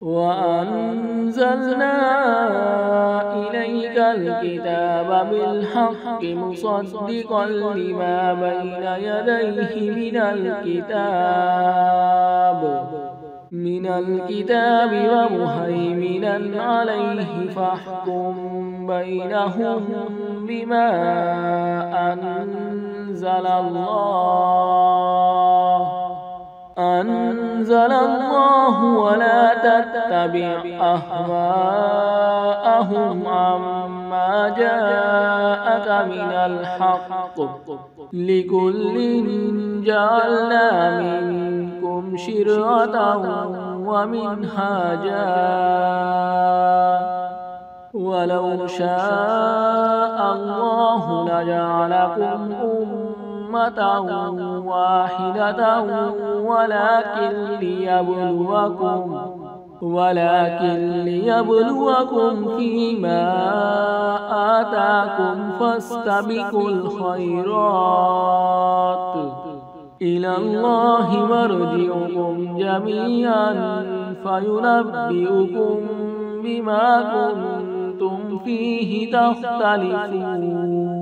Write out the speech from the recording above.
وأنزلنا إليك الكتاب بالحق مصدقا لما بين يديه من الكتاب ومهيمنا عليه فاحكم بينهم بما أنزل الله ولا تتبع أهواءهم عما جاءك من الحق لكل جعلنا منكم شرعة ومنهاجا ولو شاء الله لجعلكم أمة واحدة ولكن ليبلوكم فيما آتاكم فاستبقوا الخيرات إلى الله مرجعكم جميعا فينبئكم بما كنتم فيه تختلفون.